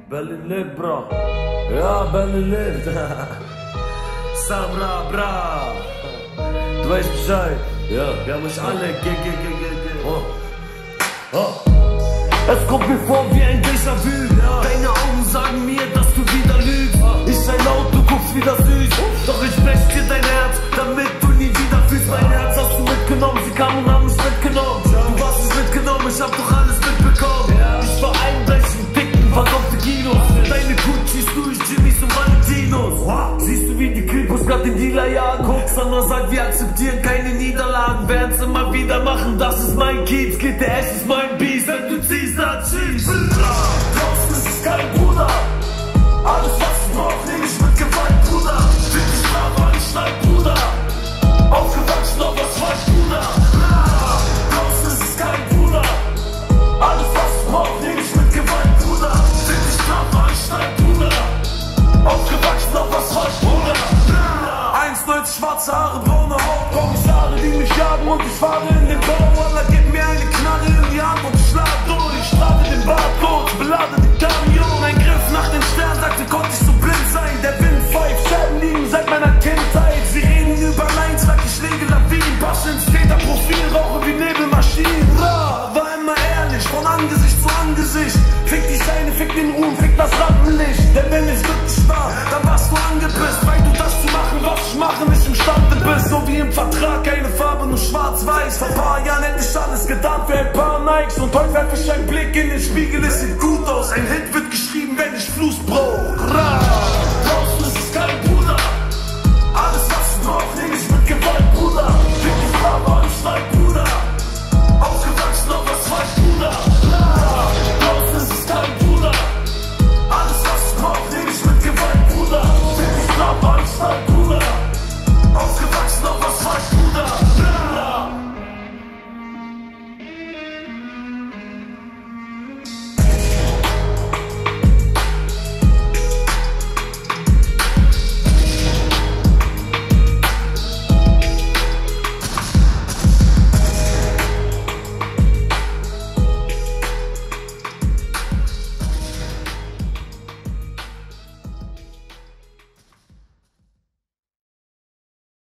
Berlin lebt, bro. Ja, Berlin lebt. Samra, bra. Du weißt Bescheid. Ja, wir haben euch alle. Es kommt mir vor wie ein Déjà-vu. Ja. Deine Augen sagen mir, dass du wieder lügst. Ich schrei laut, du guckst wieder süß. Doch ich brech dir dein Herz, damit du nie wieder fühlst. Mein Herz hast du mitgenommen, sie kamen und haben mich mitgenommen. Du warst nicht mitgenommen, ich hab doch alles mitbekommen. Ich war einbrechen, dicken, verkaufte Kinos. Deine Gucci's durch Jimmys und Valentinos. Siehst du, wie die Kripos grad den Dealer jagen? Sandra sagt, wir akzeptieren keine Niederlagen. Werden's immer wieder machen, das ist mein Kiez. Geht der Ash ist mein Biest, wenn du ziehst, dann schießt. Draußen ist es kein Bruder. Alles was ich brauch, nehm ich mit Gewalt, Bruder. Find ich Strafbar, ich schneid, Bruder. Aufgewachsen, auf was falsch, Bruder. Draußen ist es kein Bruder. Alles was ich brauch, nehm ich mit Gewalt, Bruder. Find ich Strafbar, ich schneid, Bruder. Aufgewachsen, auf was falsch, Bruder. 1,90 schwarze Haare, braune Haut, Kommissare, die mich jagen und ich fahre in den Bau. Allah, gib mir eine Knarre in die Hand und ich schlag durch. Ich trage den Bart kurz, belade den Kamion. Ein Griff nach dem Stern sagte, konnte ich so blind sein. Der Wind pfeift, Scherben liegen seit meiner Kindheit. Sie reden über Lines, sag ich lege Lawinen. Passe ins Täterprofil, rauche wie Nebelmaschinen. War immer ehrlich, von Angesicht zu Angesicht. Fick die Steine, fick den Ruhm, fick das Rampenlicht. Denn wenn ich glücklich war, dann warst du angepisst, weil du das zu machen, was ich mache, nicht imstande bist. So wie im Vertrag, keine Farbe, nur schwarz-weiß. Vor ein paar Jahren hätte ich alles getan für ein paar Nikes. Und heute werf ich einen Blick in den Spiegel, es sieht gut